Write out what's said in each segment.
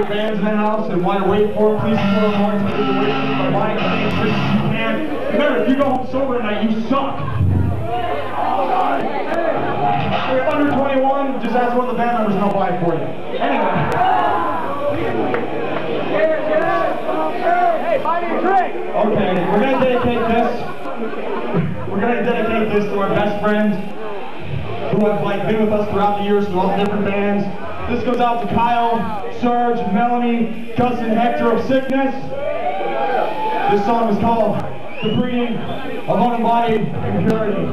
favorite bands in the house and while you're waiting for them, please support our hearts. We're waiting for my wife. And remember, if you go home sober tonight, you suck. If you're under 21, just ask one of the band members and I'll buy it for you. Anyway. Hey, buy me a drink! Okay, we're going to dedicate this. We're going to dedicate this to our best friends who have been with us throughout the years through all the different bands. This goes out to Kyle, Serge, Melanie, Gus, and Hector of Sickness. This song is called The Breeding of Unembodied Impurity.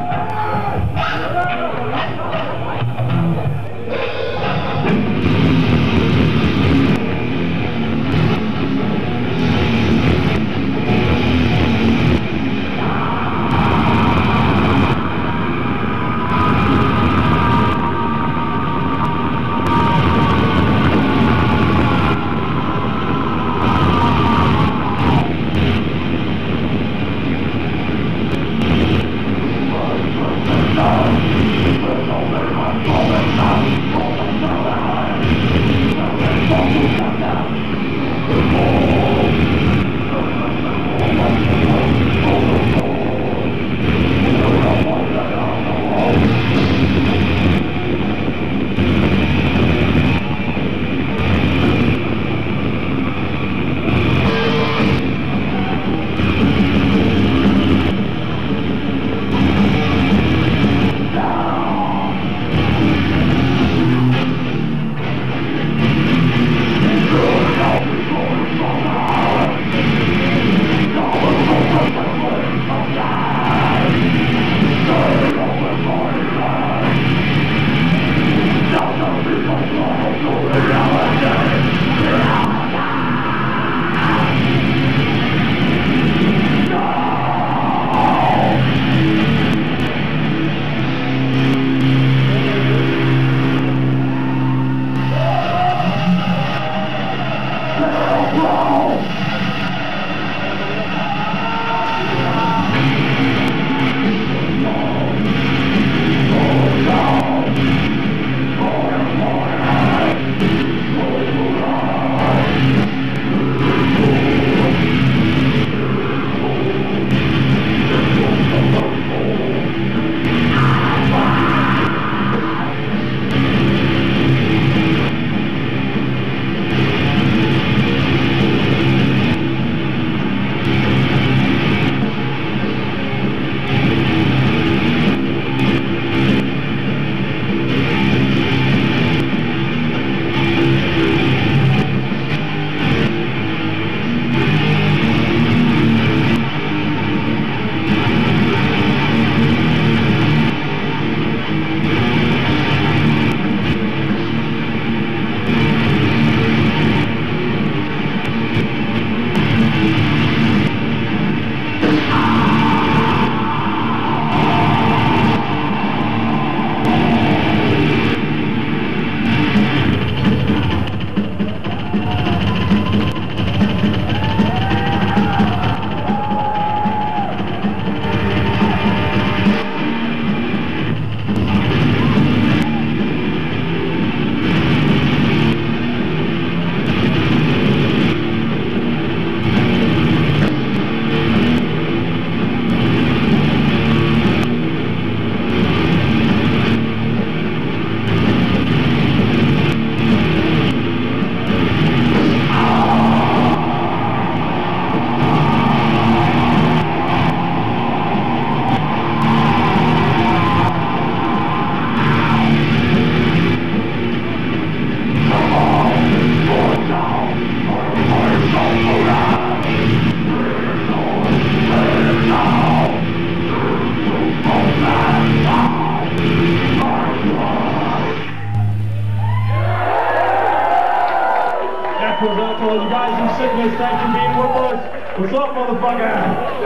Sickness, thanks for being with us. What's up, motherfucker?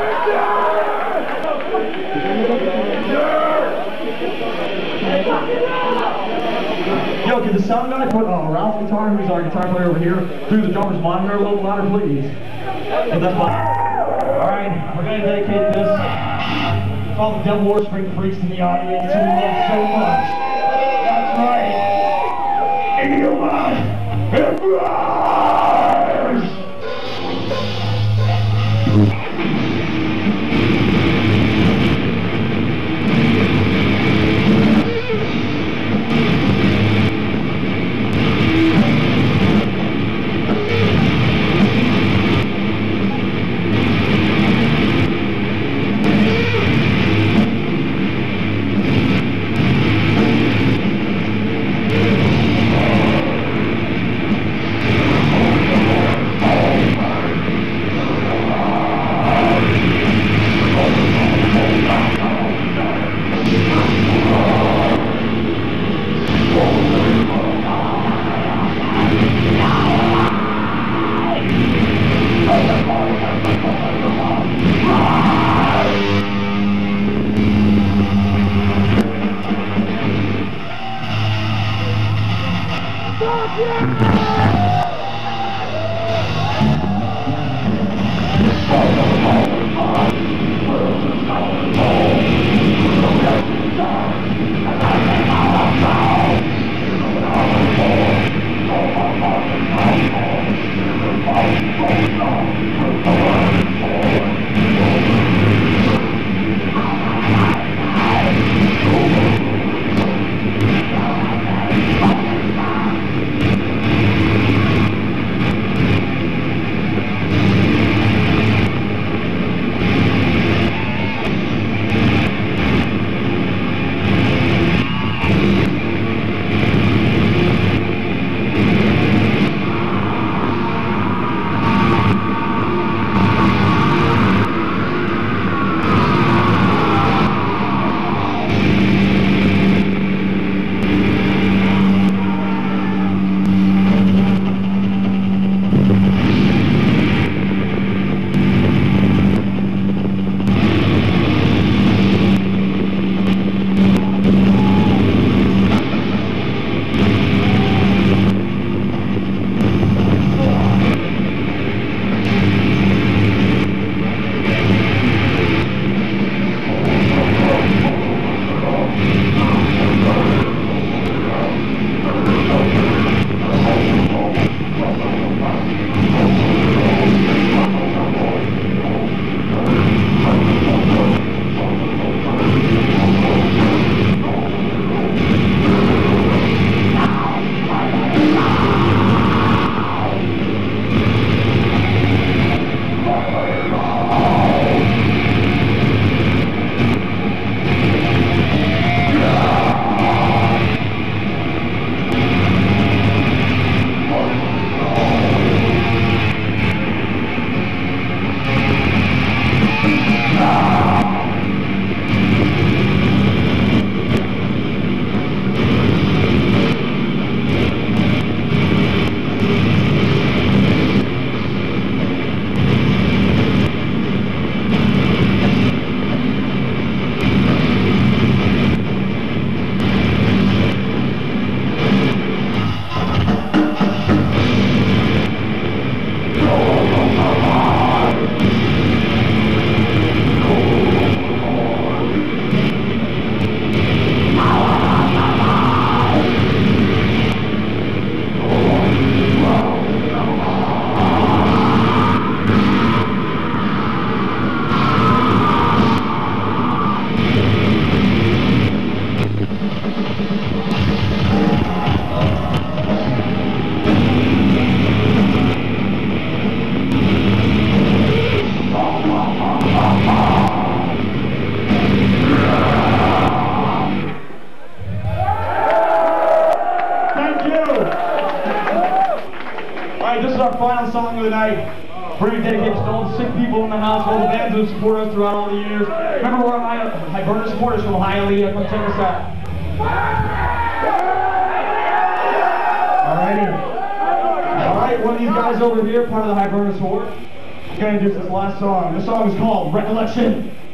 Yo, could the sound guy put Ralph's guitar, who's our guitar player over here, through the drummer's monitor a little louder, please? But that's fine. Alright, we're going to dedicate this to all the Devil Worshipping freaks in the audience who we love so much. That's right. This is our final song of the night. We're going to dedicate to all the sick people in the house, all the bands who have supported us throughout all the years. Remember, we're Hibernia supporters from Hialeah. Come check us out. Alright, one of these guys over here, part of the Hibernia Horde, is going to do this last song. This song is called Recollection.